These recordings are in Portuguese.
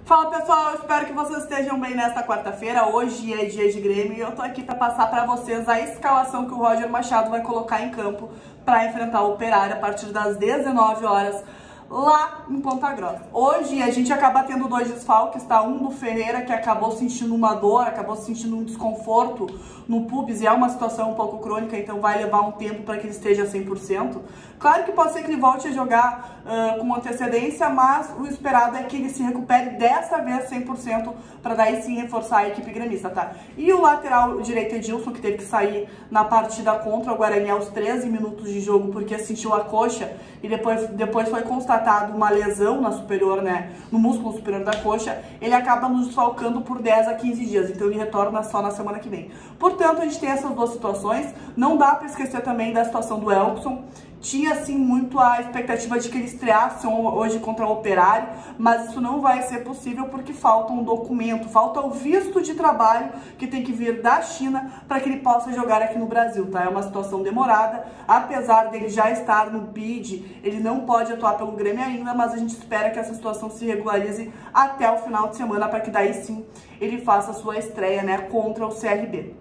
Fala pessoal, espero que vocês estejam bem nesta quarta-feira. Hoje é dia de Grêmio e eu tô aqui para passar para vocês a escalação que o Roger Machado vai colocar em campo para enfrentar o Operário a partir das 19 horas lá em Ponta Grossa. Hoje a gente acaba tendo dois desfalques, tá? Um do Ferreira, que acabou sentindo uma dor, acabou sentindo um desconforto no pubis, e é uma situação um pouco crônica, então vai levar um tempo para que ele esteja 100%. Claro que pode ser que ele volte a jogar com antecedência, mas o esperado é que ele se recupere dessa vez 100% para daí sim reforçar a equipe gremista, tá? E o lateral direito Edilson, que teve que sair na partida contra o Guarani aos 13 minutos de jogo porque sentiu a coxa e depois foi constatado uma lesão na superior, né, no músculo superior da coxa, ele acaba nos desfalcando por 10 a 15 dias, então ele retorna só na semana que vem. Portanto, a gente tem essas duas situações. Não dá para esquecer também da situação do Elkson. Tinha, assim, muito a expectativa de que ele estreasse hoje contra o Operário, mas isso não vai ser possível porque falta um documento, falta o visto de trabalho que tem que vir da China para que ele possa jogar aqui no Brasil, tá? É uma situação demorada, apesar dele já estar no BID, ele não pode atuar pelo Grêmio ainda, mas a gente espera que essa situação se regularize até o final de semana para que daí sim ele faça a sua estreia, né, contra o CRB.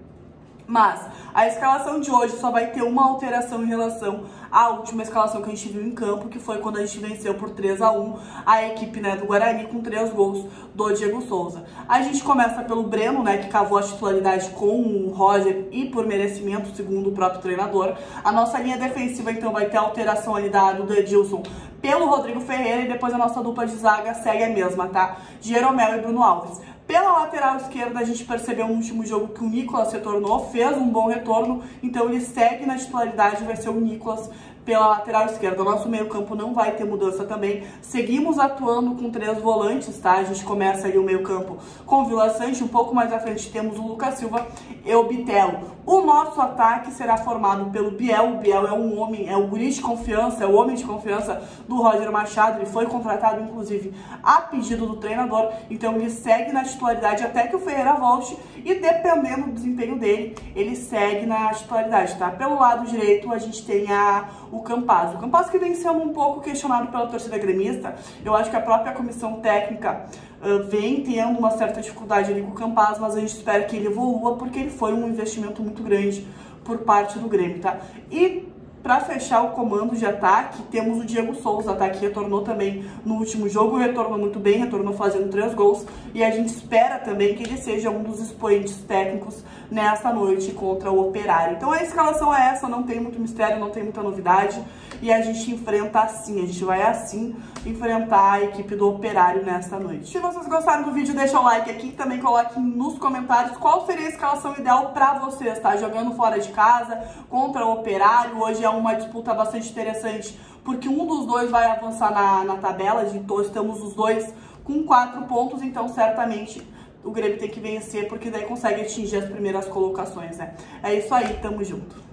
Mas a escalação de hoje só vai ter uma alteração em relação à última escalação que a gente viu em campo, que foi quando a gente venceu por 3 a 1 a equipe, né, do Guarani com 3 gols do Diego Souza. A gente começa pelo Breno, né, que cavou a titularidade com o Roger e por merecimento, segundo o próprio treinador. A nossa linha defensiva, então, vai ter a alteração ali do Edilson pelo Rodrigo Ferreira, e depois a nossa dupla de zaga segue a mesma, tá? Jeromel e Bruno Alves. Pela lateral esquerda, a gente percebeu no último jogo que o Nicolas retornou, fez um bom retorno, então ele segue na titularidade, vai ser o Nicolas pela lateral esquerda. O nosso meio campo não vai ter mudança também. Seguimos atuando com 3 volantes, tá? A gente começa aí o meio campo com o Vila Sante, um pouco mais à frente temos o Lucas Silva e o Bitelo. O nosso ataque será formado pelo Biel. O Biel é um homem, é o guri de confiança, é o homem de confiança do Roger Machado. Ele foi contratado, inclusive, a pedido do treinador, então ele segue na titularidade até que o Ferreira volte, e dependendo do desempenho dele, ele segue na titularidade, tá? Pelo lado direito, a gente tem o Campaz. O Campaz que vem sendo um pouco questionado pela torcida gremista. Eu acho que a própria comissão técnica vem tendo uma certa dificuldade ali com o Campaz, mas a gente espera que ele evolua, porque ele foi um investimento muito grande por parte do Grêmio, tá? E para fechar o comando de ataque, temos o Diego Souza, tá? Que retornou também no último jogo, retornou muito bem, retornou fazendo 3 gols, e a gente espera também que ele seja um dos expoentes técnicos nesta noite contra o Operário. Então a escalação é essa, não tem muito mistério, não tem muita novidade, e a gente enfrenta assim, a gente vai assim enfrentar a equipe do Operário nesta noite. Se vocês gostaram do vídeo, deixa o like aqui, também coloquem nos comentários qual seria a escalação ideal para vocês, tá? Jogando fora de casa, contra o Operário. Hoje é uma disputa bastante interessante, porque um dos dois vai avançar na tabela, então estamos os dois com 4 pontos, então certamente o Grêmio tem que vencer, porque daí consegue atingir as primeiras colocações, né? É isso aí, tamo junto.